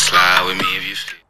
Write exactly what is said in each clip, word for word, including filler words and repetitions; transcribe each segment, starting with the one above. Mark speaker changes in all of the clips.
Speaker 1: Slide with me if you sleep.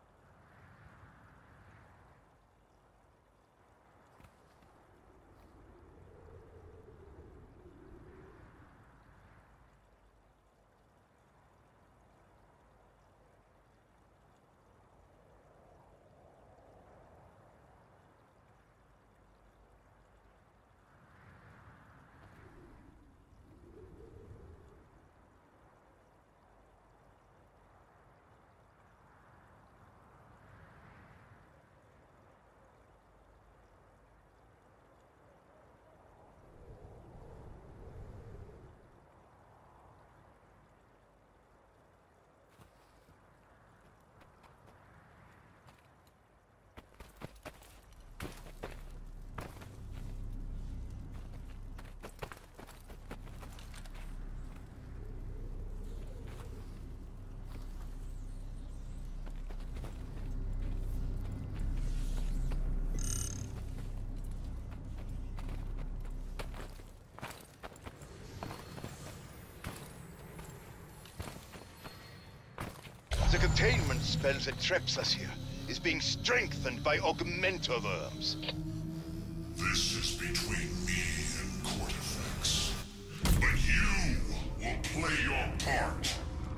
Speaker 2: The containment spell that traps us here is being strengthened by augmentoworms.
Speaker 3: This is between me and Cortifex. But you will play your part.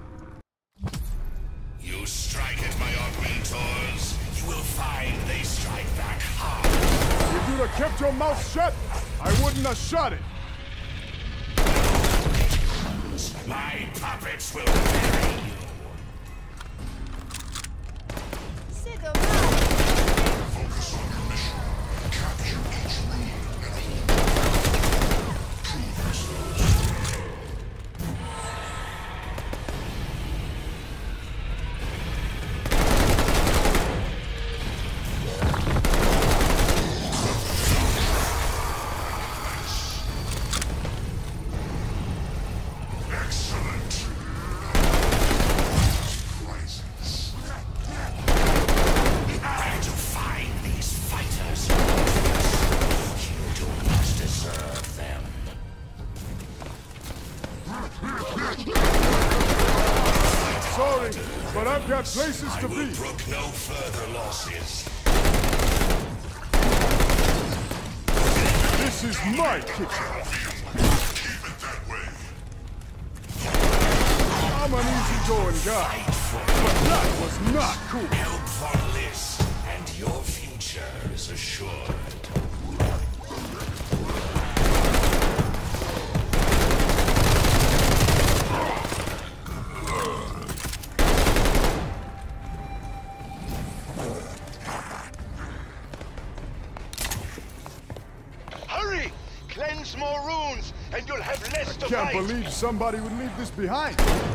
Speaker 3: You strike at my augmentors, you will find they strike back hard.
Speaker 4: If you'd have kept your mouth shut, I wouldn't have shot it.
Speaker 3: My puppets will bury you. Focus on your mission. Capture each room and hold. Prove yourselves. Excellent. Prizes. I to find these fighters. You do not deserve them.
Speaker 4: Sorry, but I've got places to
Speaker 3: I will
Speaker 4: be.
Speaker 3: brook no further losses.
Speaker 4: This is my kitchen.
Speaker 3: Keep it that way.
Speaker 4: I'm an easygoing guy, but that was not cool.
Speaker 3: Help for Liz, and your future is assured.
Speaker 2: Hurry! Cleanse more runes, and you'll have less to
Speaker 4: Can't
Speaker 2: fight!
Speaker 4: believe somebody would leave this behind.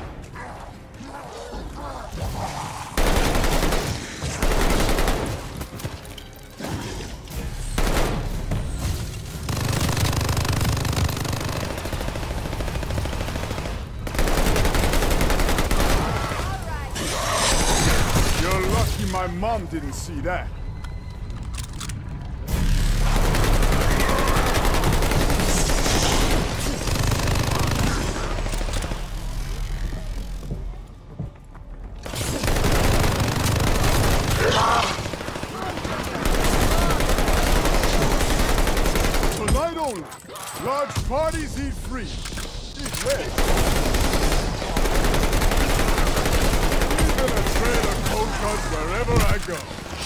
Speaker 4: You're lucky my mom didn't see that. Tonight only, large parties eat free. Eat less. We're gonna trail a cold cut wherever I go.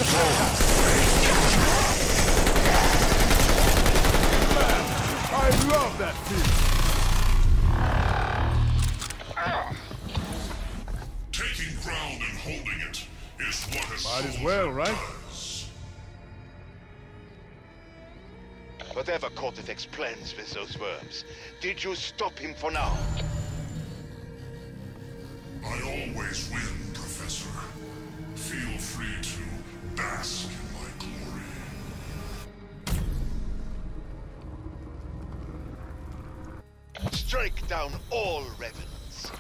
Speaker 4: Man, I love that feeling.
Speaker 3: Taking ground and holding it is what a
Speaker 4: Might as
Speaker 3: soldier
Speaker 4: well, right?
Speaker 3: does.
Speaker 2: Whatever Cortifex plans with those worms, did you stop him for now?
Speaker 3: I always win, Professor. Feel free to bask in my glory.
Speaker 2: Strike down all revenants.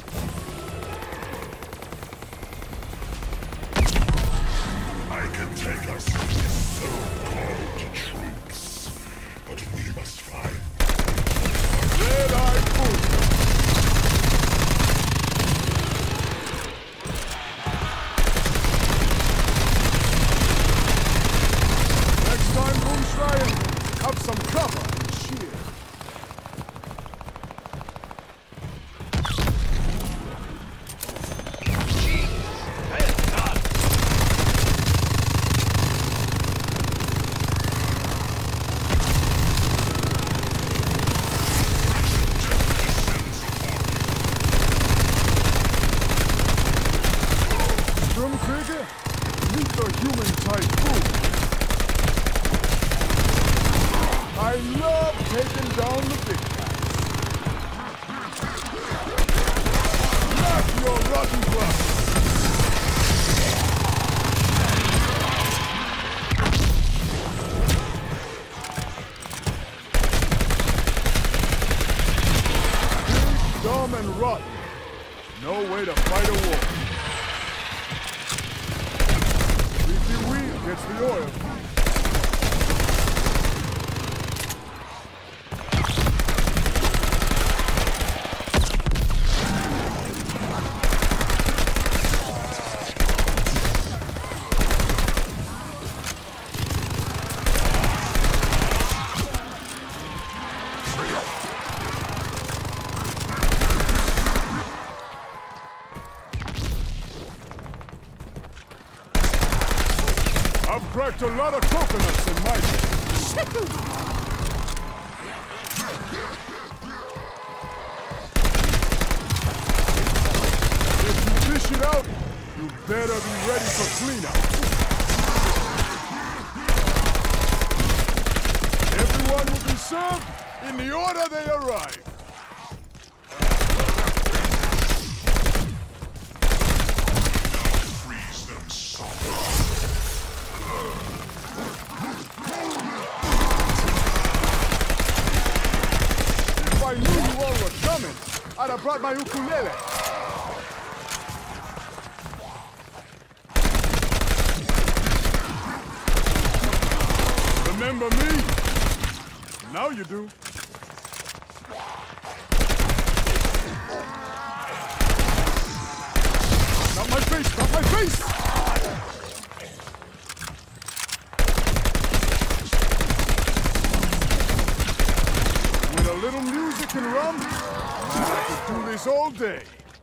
Speaker 3: I can take us so-called troops, but we must fight.
Speaker 4: Red-Eye Food. scum and rot. No way to fight a war. Leafy weed gets the oil. I've cracked a lot of coconuts in my day. If you fish it out, you better be ready for cleanup. Everyone will be served in the order they arrive. If I knew you all were coming, I'd have brought my ukulele. Remember me? Now you do. Not my face, not my face! With a little music and rum, I could do this all day.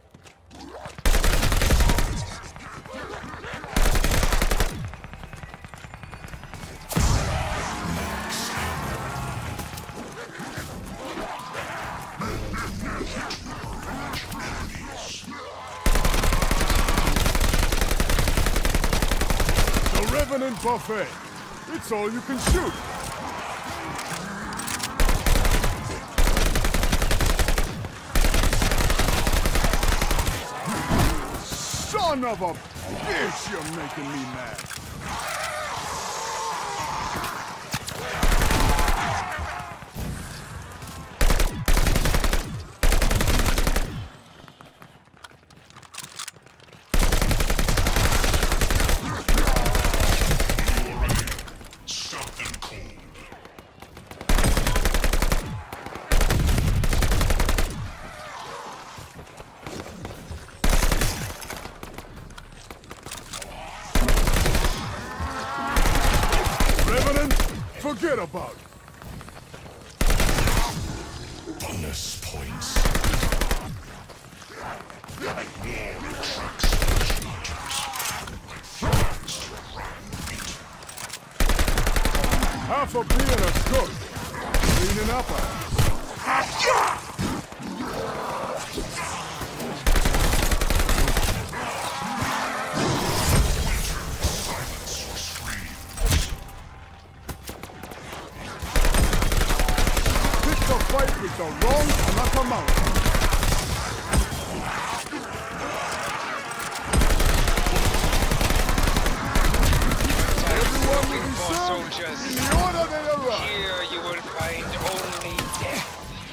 Speaker 4: The Revenant Buffet. It's all you can shoot. Son of a bitch, you're making me mad. Revenant, forget about it.
Speaker 3: Bonus points. Like war attracts flesh hunters. Like frogs to rotten meat.
Speaker 4: Half a beer is good. Cleaning up a... Fight with the wrong Anakamara. Everyone will be served in the order they arrive.
Speaker 1: Here you will find only death.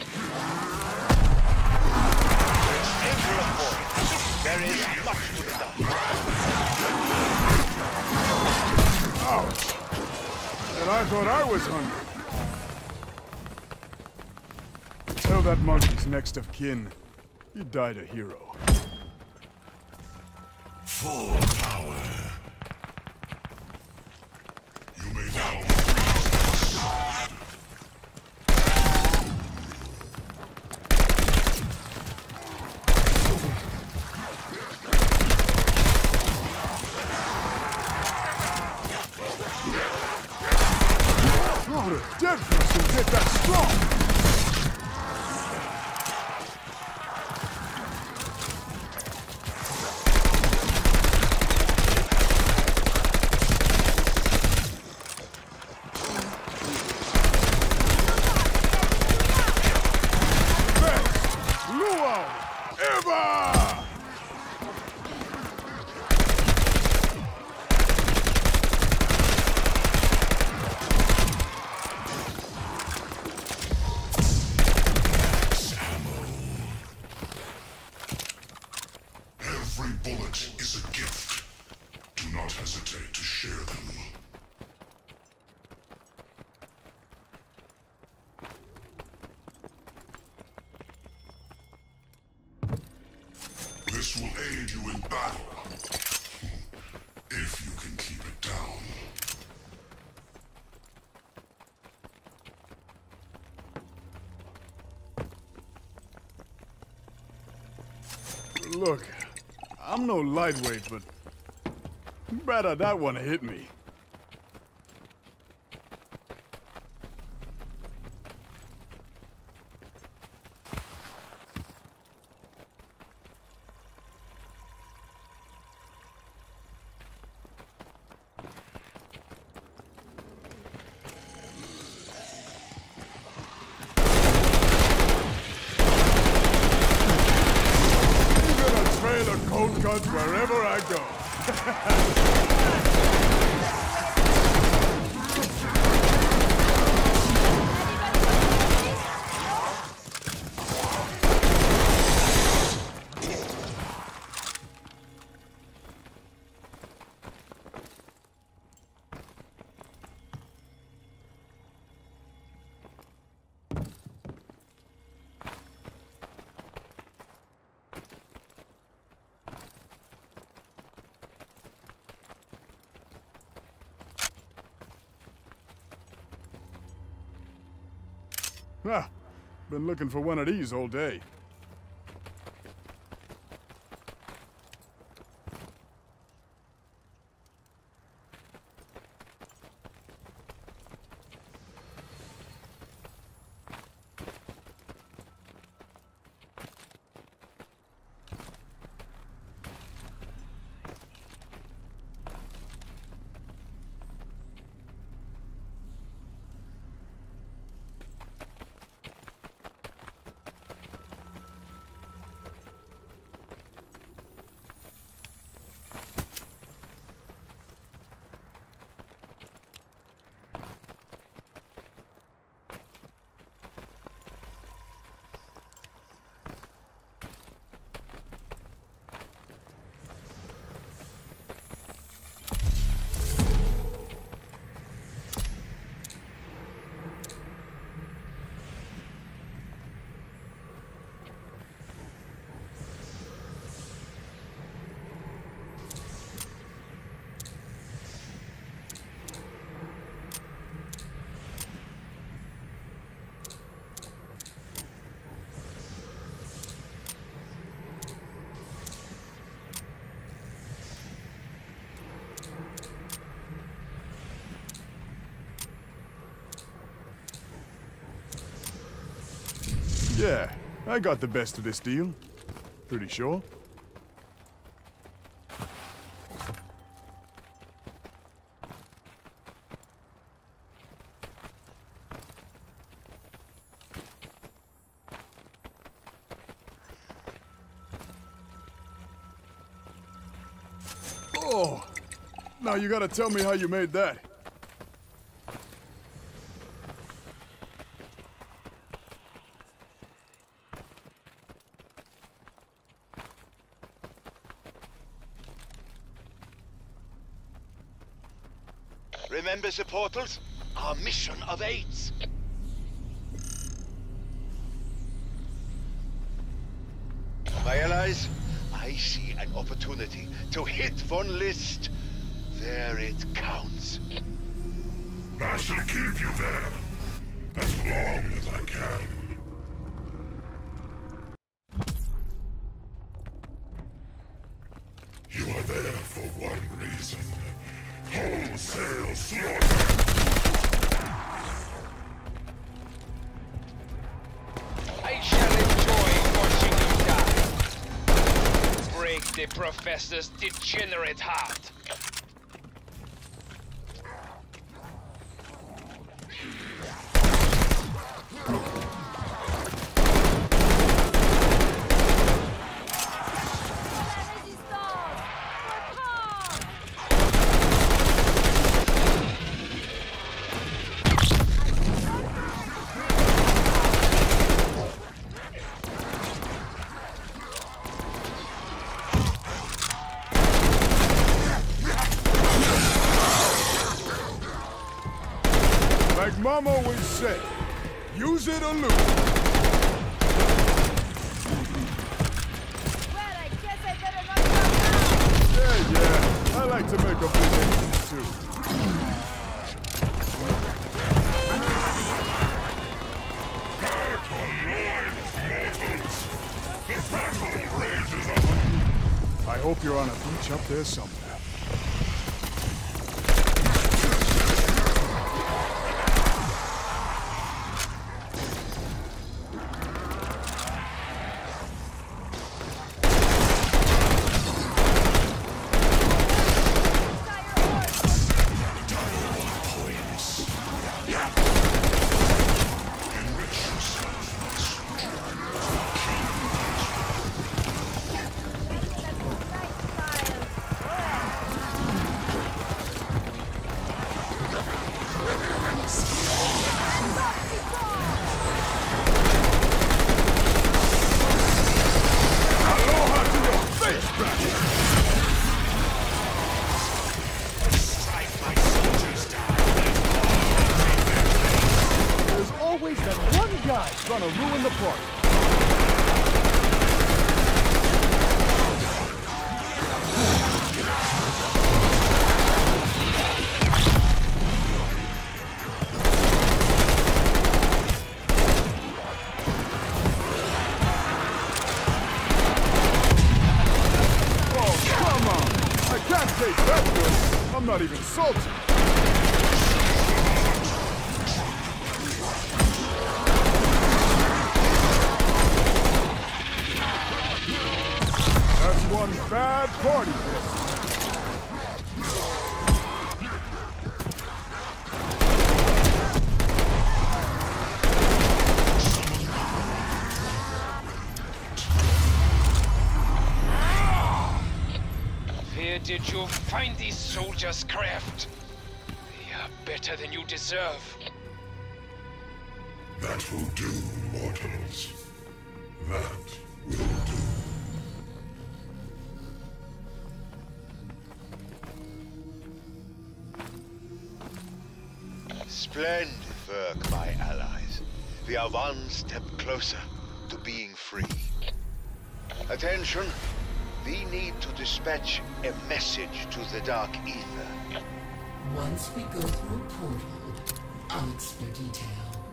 Speaker 2: Enter a point. There is much to be done.
Speaker 4: Ouch! And I thought I was hungry. Tell that monkey's next of kin. He died a hero.
Speaker 3: Full power. You may now
Speaker 4: Not a dead person get that strong!
Speaker 3: Every bullet is a gift. Do not hesitate to share them. This will aid you in battle. If you can keep it down.
Speaker 4: Look, I'm no lightweight, but better that one hit me. Cold cuts wherever I go. Ah, been looking for one of these all day. Yeah, I got the best of this deal. Pretty sure. Oh, now you gotta tell me how you made that.
Speaker 2: Remember the portals? Our mission of eight. My allies, I see an opportunity to hit Von List. There it counts.
Speaker 3: I shall keep you there, as long as I can. You are there for one reason. Wholesale slaughter!
Speaker 1: I shall enjoy watching you die. Break the Professor's degenerate heart.
Speaker 4: I'm always saying, use it or lose it.
Speaker 5: Well, I guess I better not come now.
Speaker 4: Yeah, yeah. I like to make a big entrance too. I hope you're on a beach up there somewhere. Gonna ruin the party. Oh, come on! I can't take that good. I'm not even salty. One bad party this.
Speaker 1: Where did you find these soldiers' craft? They are better than you deserve.
Speaker 3: That will do, mortals. That will do.
Speaker 2: Splendid work, my allies. We are one step closer to being free. Attention! We need to dispatch a message to the Dark Ether.
Speaker 6: Once we go through a portal, I'll explain detail.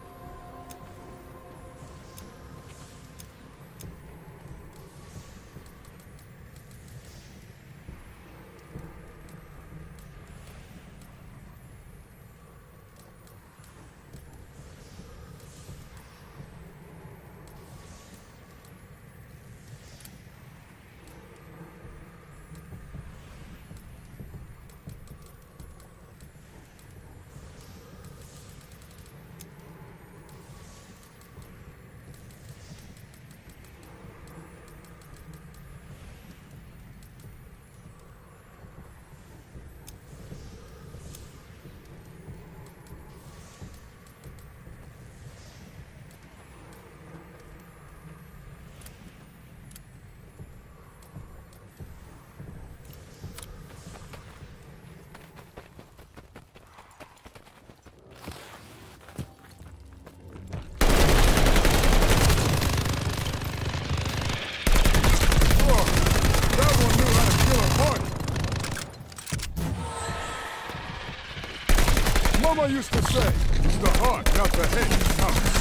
Speaker 4: Mama used to say, it's the heart, not the head that counts.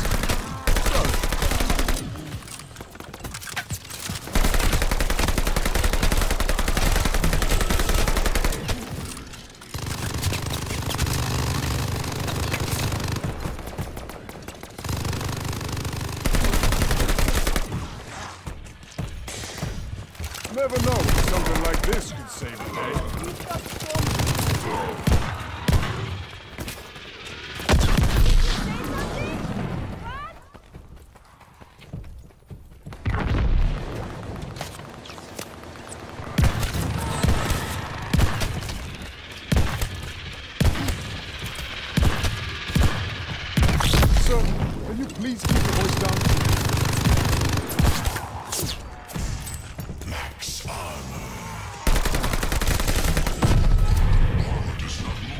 Speaker 4: Never know if something like this could save the day. Sir, can you please keep your voice down?
Speaker 3: Max armor. Armor does not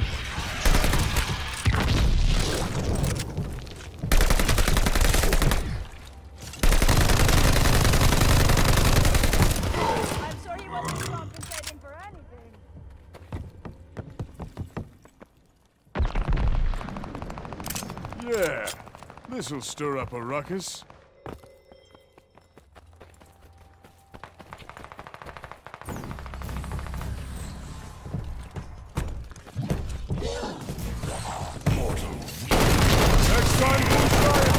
Speaker 4: This'll stir up a ruckus. Next time, we'll try it.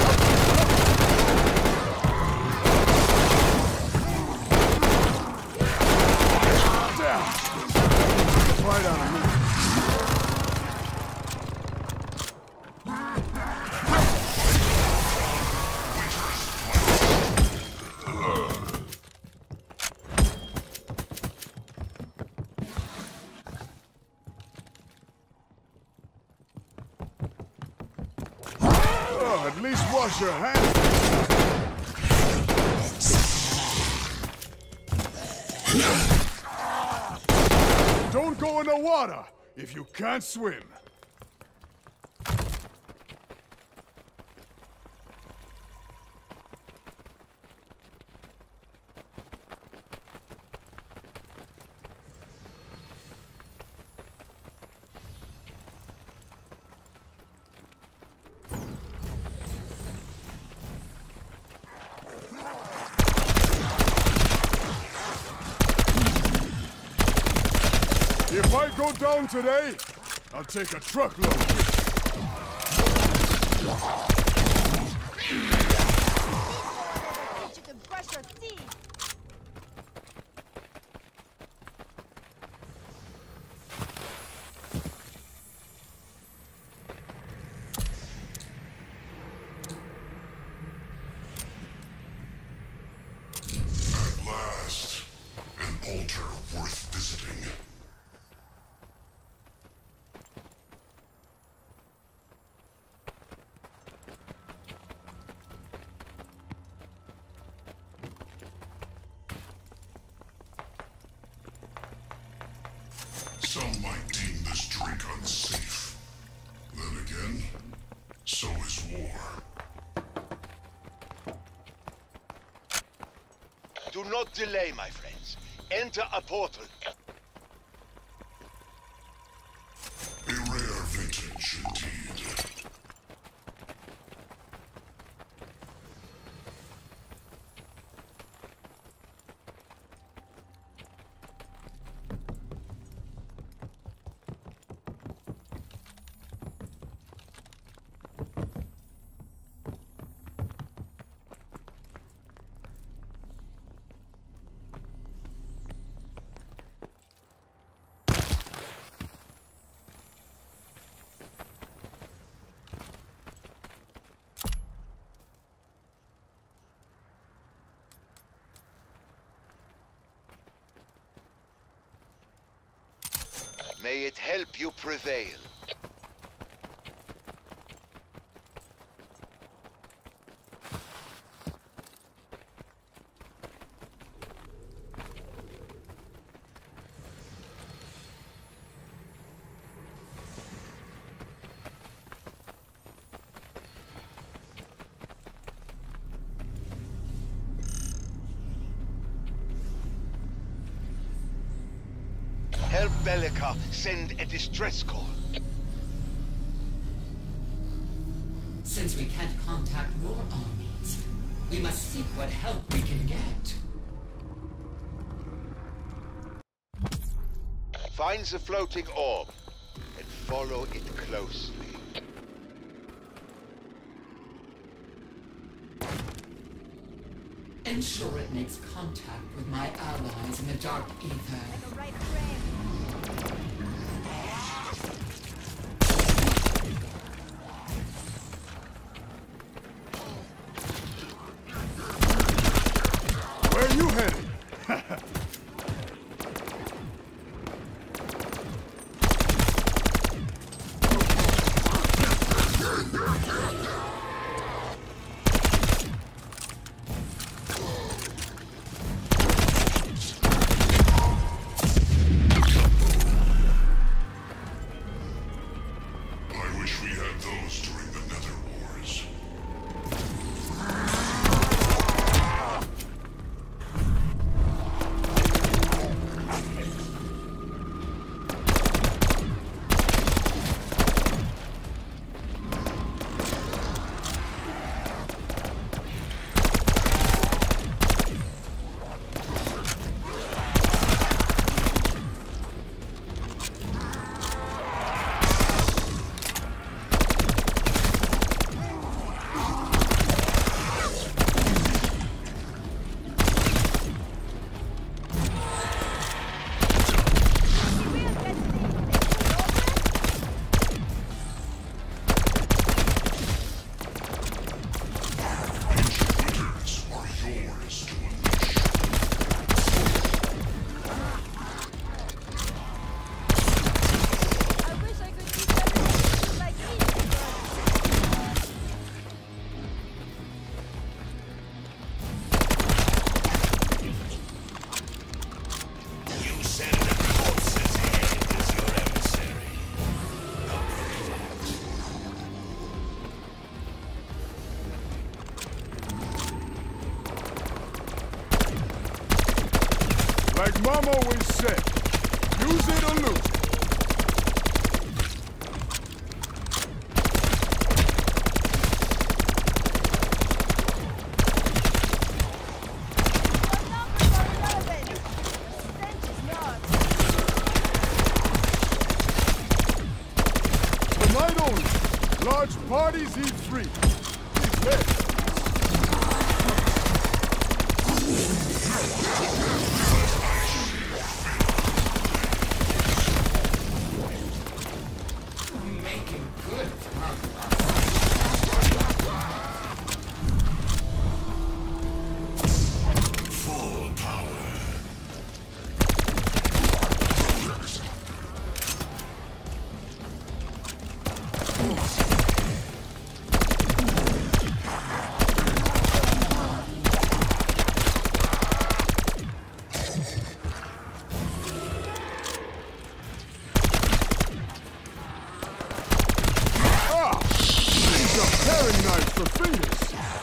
Speaker 4: Down. Right on a minute. At least wash your hands. Don't go in the water if you can't swim. If I go down today, I'll take a truckload.
Speaker 5: You can brush your teeth.
Speaker 3: At last, an altar worth visiting. Some might deem this drink unsafe. Then again, so is war.
Speaker 2: Do not delay, my friends. Enter a portal.
Speaker 3: A rare vintage indeed.
Speaker 2: May it help you prevail. Help Bellica send a distress call.
Speaker 6: Since we can't contact your armies, we must seek what help we can get.
Speaker 2: Find the floating orb and follow it closely.
Speaker 6: Ensure it makes contact with my allies in the Dark Ether.
Speaker 5: The right frame.
Speaker 4: Where are you headed? Like Mom always said, use it or lose it. Tonight only, large parties eat free. Please let.
Speaker 6: Making good progress.
Speaker 3: Full power.
Speaker 4: Ah! These are paring knives for fingers.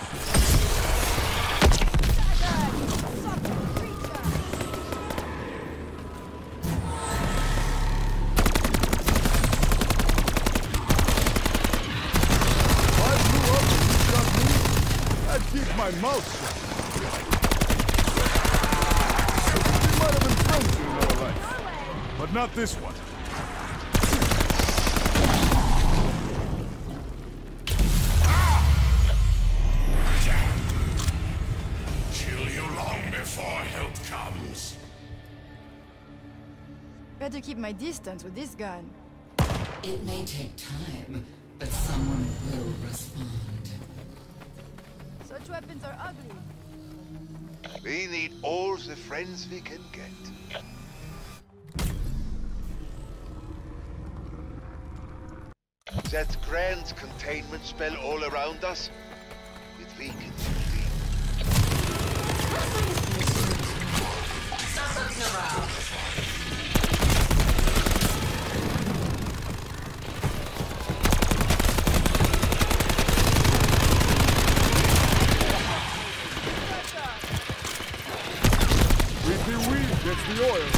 Speaker 4: If I blew up and you shot me, I'd keep my mouth shut. We might have been friends in another life, but not this one.
Speaker 3: Kill you long before help comes.
Speaker 5: Better keep my distance with this gun.
Speaker 6: It may take time, but someone will respond.
Speaker 5: Such weapons are ugly.
Speaker 2: We need all the friends we can get. That grand containment spell all around us, it weakens the
Speaker 4: Weepy weed gets the oil.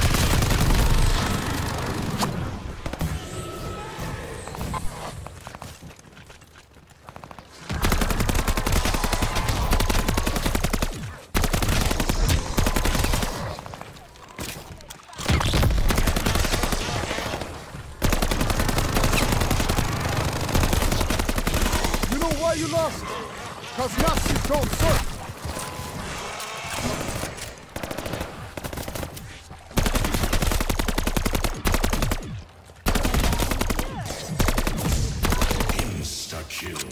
Speaker 4: You know why you lost? Cause Nazis don't serve.
Speaker 3: Insta-kill.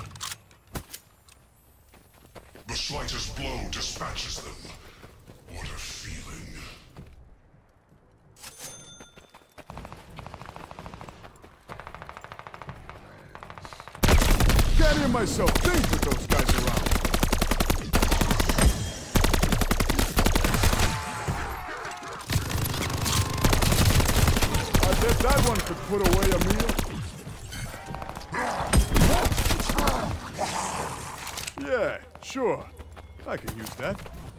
Speaker 3: The slightest blow dispatches them. What a feeling.
Speaker 4: Can't hear myself think with those guys around. I bet that one could put away a meal. Yeah, sure. I can use that.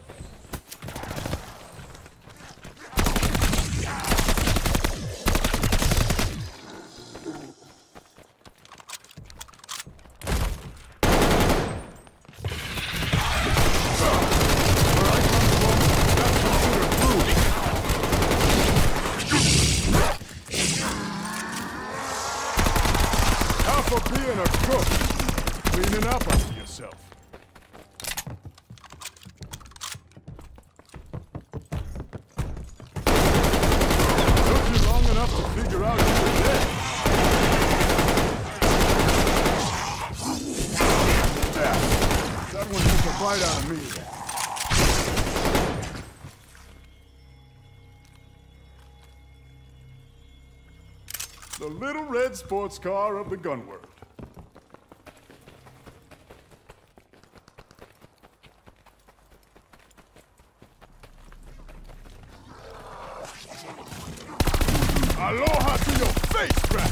Speaker 4: For being a cook, cleaning up after yourself. Took you long enough to figure out you were dead. Yeah, that one took a bite out of me. The little red sports car of the gun world. Aloha to your face, crap!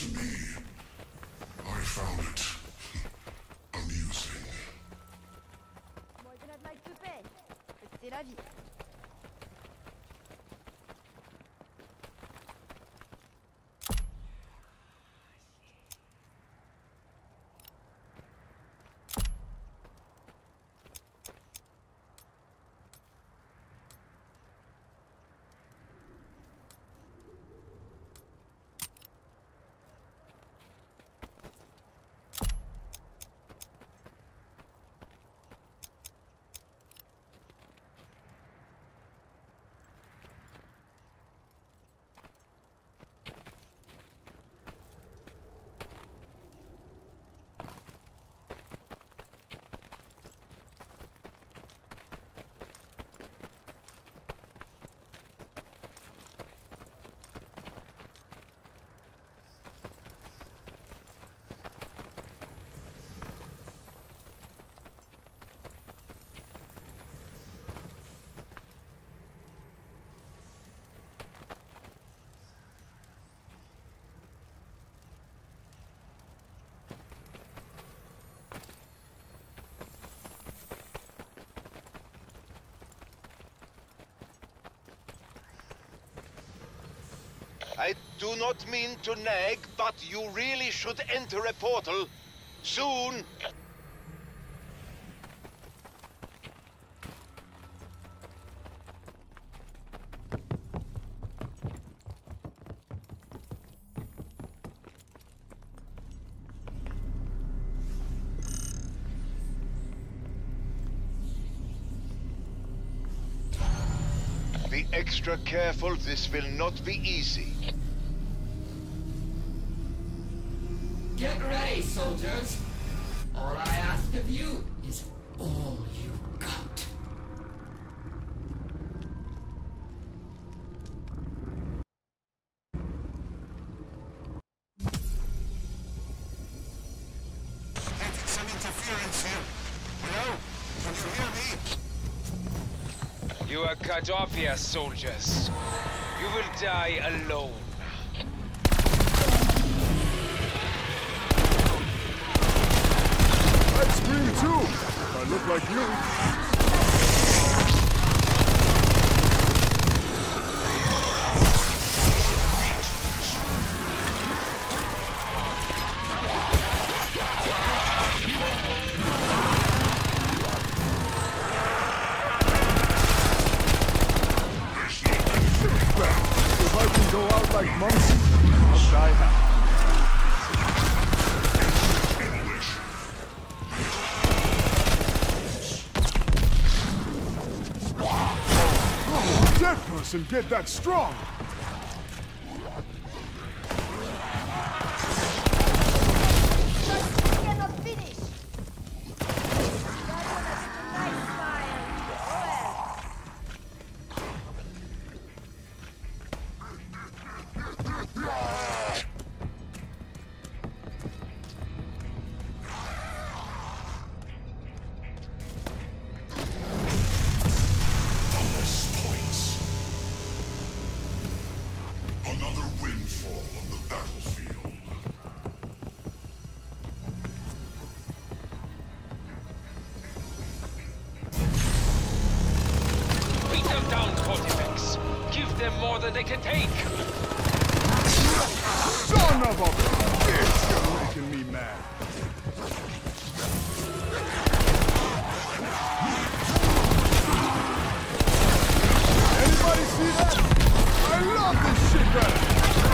Speaker 3: to me. I found it amusing.
Speaker 5: Moi, je n'ai like to pay. C'est la vie.
Speaker 2: I do not mean to nag, but you really should enter a portal soon. Be extra careful, this will not be easy.
Speaker 6: Get ready, soldiers. All I ask of you is all you got.
Speaker 3: Getting some interference here. Hello? Can you hear me?
Speaker 1: You are cut off here, soldiers. You will die alone.
Speaker 4: I'd scream too, if I look like you. If I can go out like monks, I'll die happy. Dead person get that strong!
Speaker 5: Just cannot finish. That one has a nice smile.
Speaker 3: Another windfall on the battlefield.
Speaker 1: Beat them down, Cortifex. Give them more than they can take.
Speaker 4: Son of a bitch! You're making me mad. Anybody see that? I love this shit better!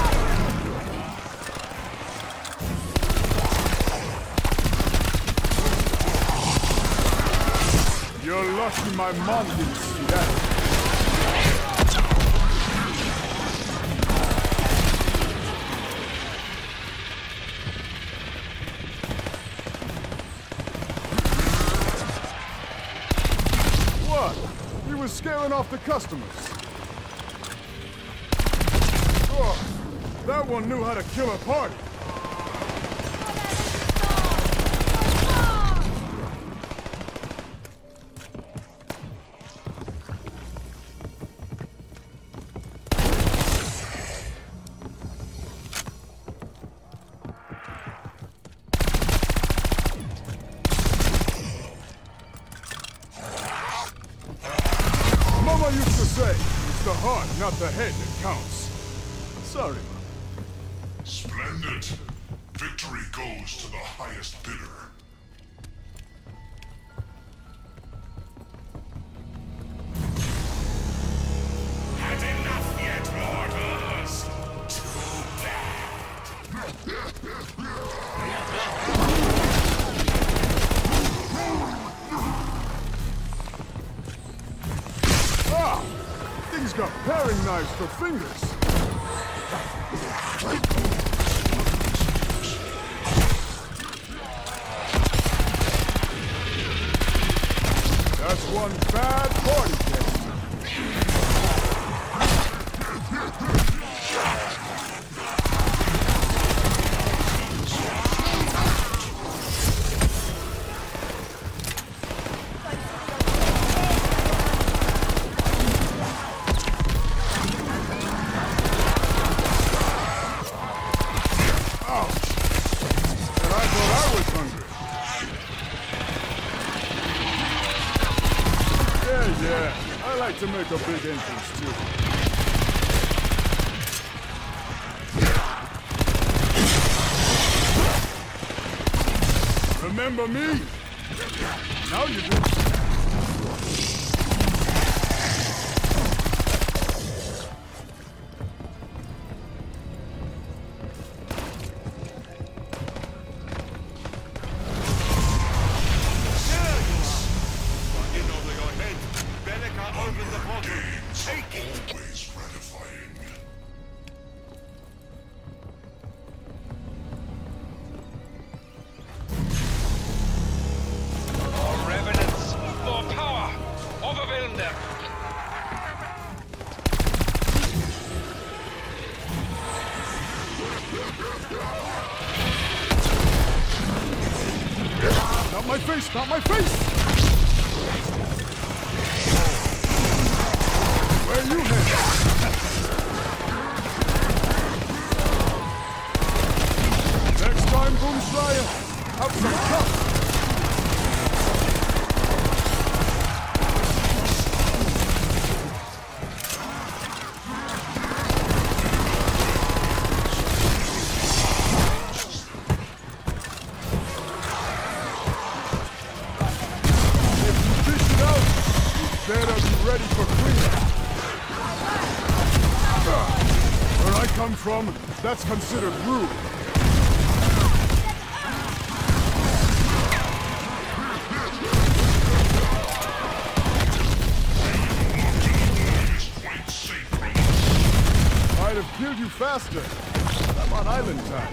Speaker 4: You're lucky my mom didn't see that. What? He was scaring off the customers. Oh, that one knew how to kill a party. the heart, not the head, that counts. Sorry.
Speaker 3: Splendid. Victory goes to the highest bidder.
Speaker 7: Had enough yet, mortals? Too bad.
Speaker 4: Ah! Thing's got paring knives for fingers. That's one bad party game. To make a big entrance, too. Remember me? Now you do.
Speaker 3: Always gratifying.
Speaker 1: More revenants! More power! Overwhelm them!
Speaker 4: Not my face! Not my face! Where you headed? Next time, Boomslayer, have some cups. If you dish it out, you better be ready for cleanup. Where I come from, that's considered rude. I'd have killed you faster. I'm on island time.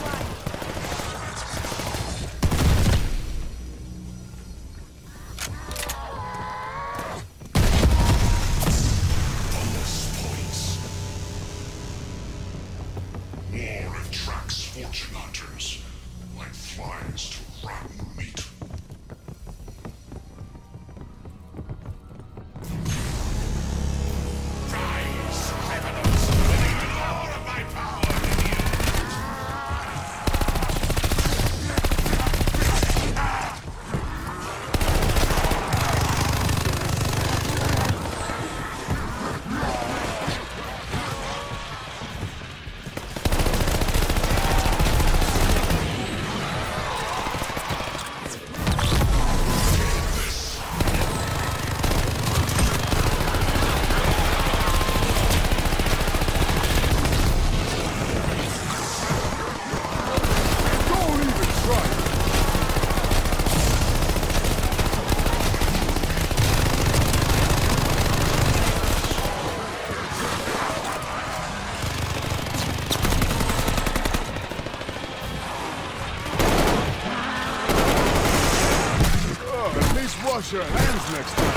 Speaker 3: War attracts fortune hunters, like flies to rotten meat.
Speaker 7: Rise, criminals, believe in all of my power in you.
Speaker 4: Wash your hands next time.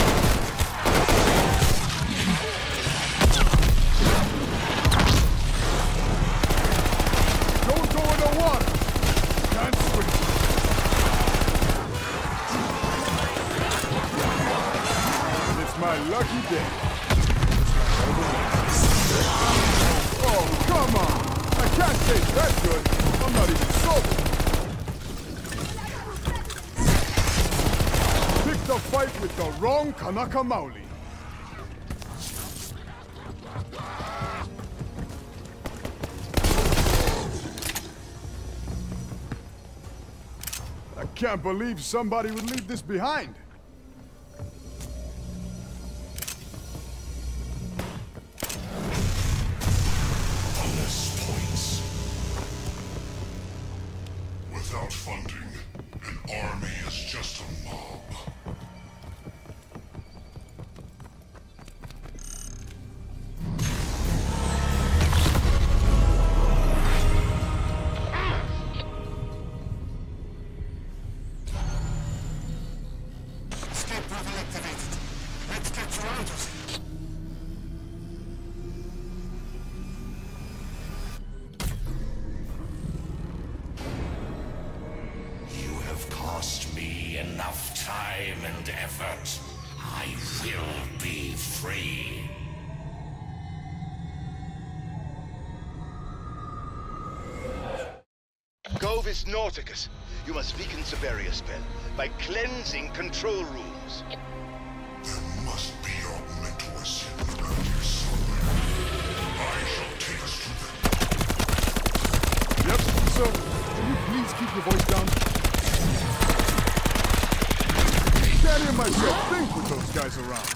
Speaker 4: Don't go in the water. Can't swim. It's my lucky day. Oh, come on. I can't taste that good. I'm not even sober. The fight with the wrong Kanaka Maoli. can't believe somebody would leave this behind.
Speaker 3: Bonus points. Without funding, an army is just a mob.
Speaker 7: Cost me enough time and effort. I will be free.
Speaker 2: Corvus Nauticus, you must weaken Siberia's spell by cleansing control rooms.
Speaker 3: There must be a mentor sitting around here somewhere. I shall take us to them.
Speaker 4: Yep, so can you please keep your voice down? Can't hear myself think with those guys around.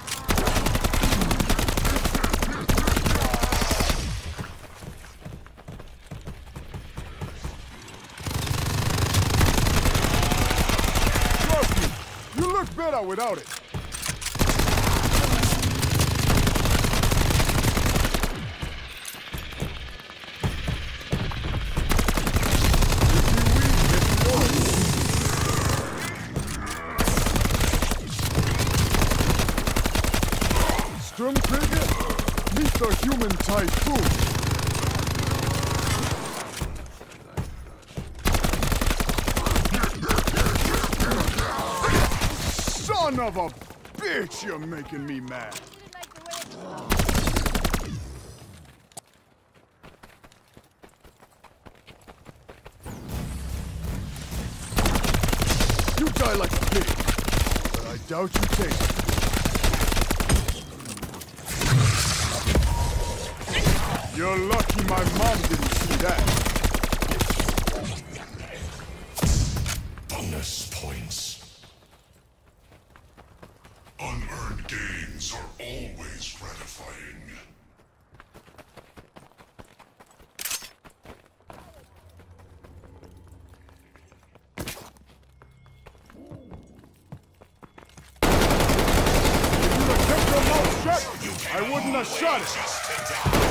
Speaker 4: Trust me, you look better without it. Sturmkrieger, meet the human typhoon. Son of a bitch, you're making me mad. You die like a pig, but I doubt you taste it. You're lucky my mom didn't see that.
Speaker 3: Bonus points. Unearned gains are always gratifying.
Speaker 4: If you'd have kept your mouth shut, I wouldn't have shot it.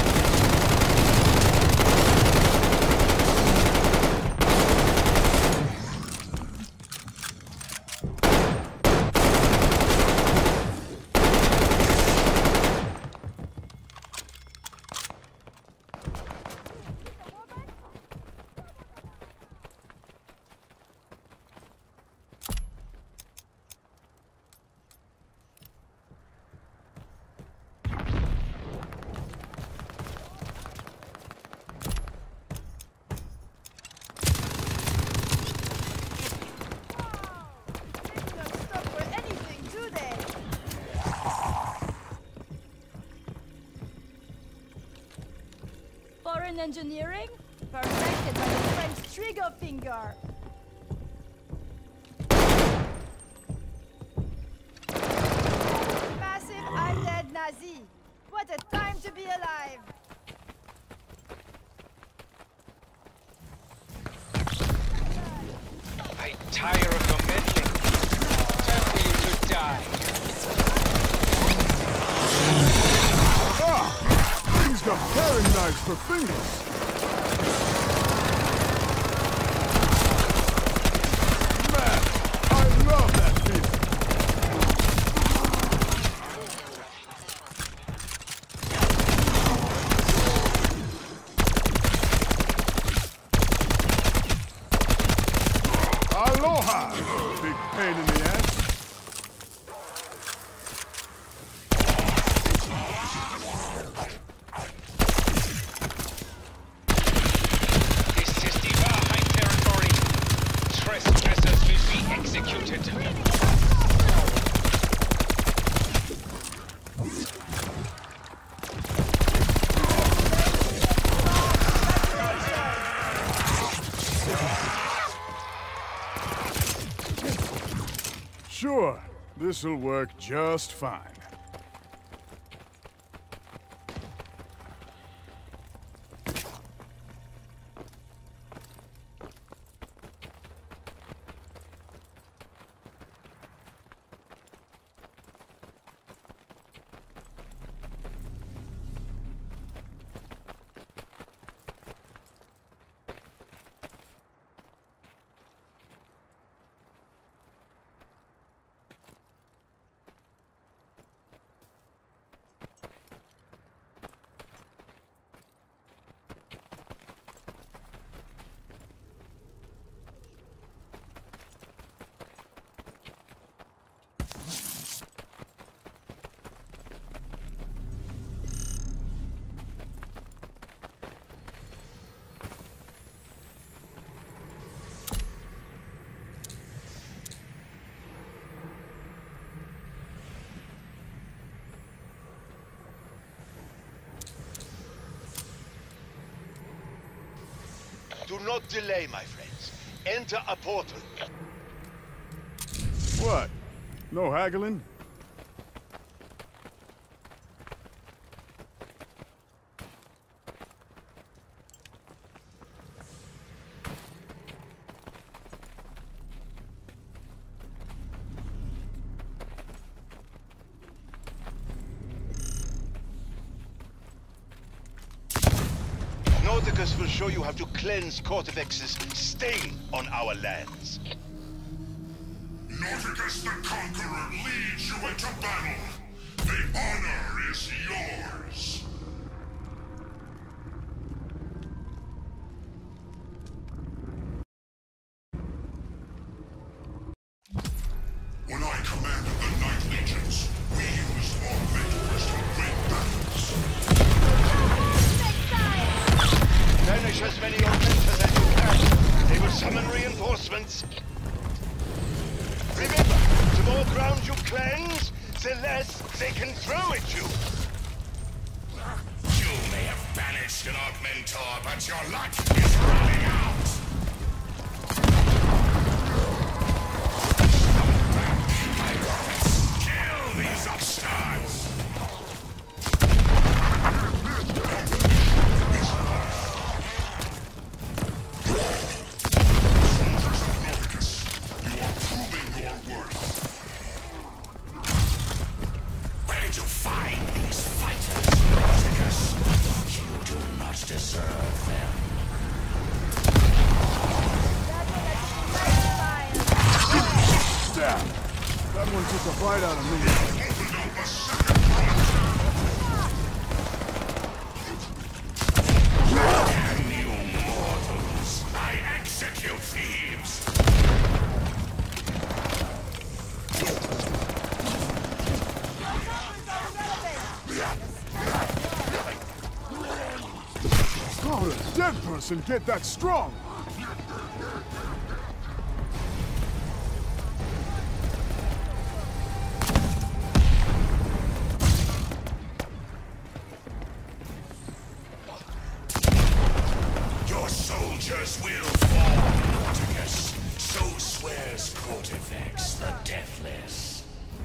Speaker 5: Foreign engineering? Perfected by the French trigger finger. Massive undead Nazi. What a time to be alive.
Speaker 1: I tire of your meddling. Time for you to die.
Speaker 4: Ah! He's got paring knives for fingers. Man, I love that feeling. Aloha! Big pain in the ass. Sure, this'll work just fine.
Speaker 2: Do not delay, my friends. Enter a portal.
Speaker 4: What? No haggling?
Speaker 2: Nauticus will show you how to cleanse Cortifex's stain on our lands.
Speaker 3: Nauticus the Conqueror leads you into battle. The honor is yours. When I commanded the Night Legions, we used augmentors to win battles.
Speaker 2: Banish as many augmentors as you can. They will summon reinforcements. Remember, the more ground you cleanse, the less they can throw at you.
Speaker 7: You may have banished an augmentor, but your luck is running out! Kill these upstarts! Where to find these fighters, Nauticus? You do not deserve them.
Speaker 4: Damn! That one took a bite out of me.
Speaker 3: Open up a second front.
Speaker 7: Damn you mortals! I execute thieves!
Speaker 4: How did a dead person get that strong?
Speaker 7: Your soldiers will fall, Nauticus. So swears Cortifex the Deathless.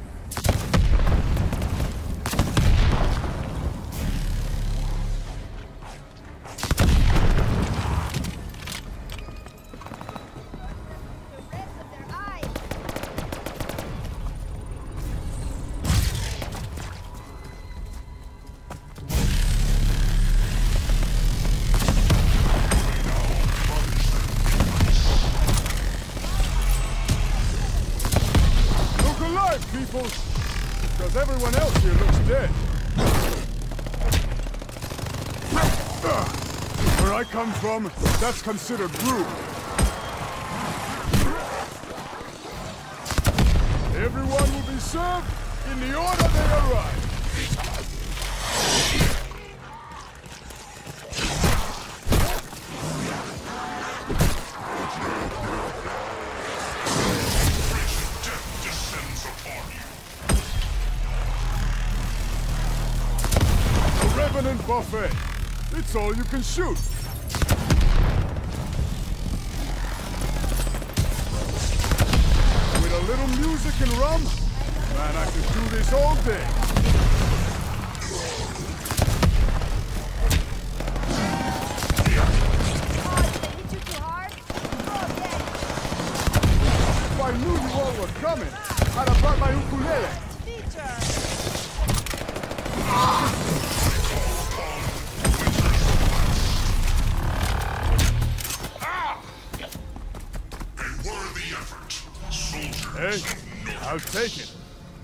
Speaker 4: People, because everyone else here looks dead. Where I come from, that's considered rude. Everyone will be served in the order they arrive. Revenant buffet. It's all you can shoot. With a little music and rum? Man, I could do this all day. If I knew you all were coming, I'd have brought my ukulele.
Speaker 3: A worthy effort, soldiers.
Speaker 4: Hey, I'll take it.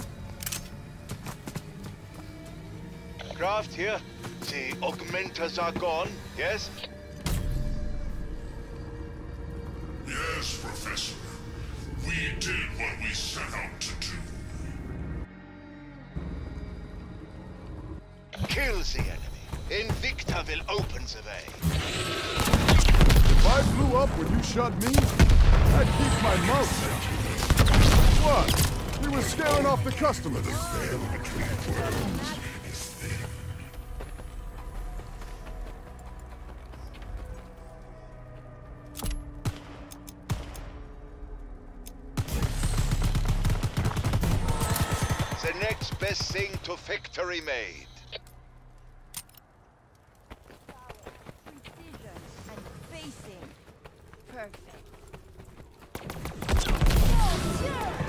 Speaker 2: Craft here. The augmenters are gone, yes?
Speaker 3: Yes, Professor. We did what we set out to do.
Speaker 2: Kills the enemy. Invicta will open the way.
Speaker 4: If I blew up when you shot me, I'd keep my mouth shut. What? You were scaring off the customers.
Speaker 2: The next best thing to victory made.
Speaker 5: Precision and facing. Perfect. Oh, yeah!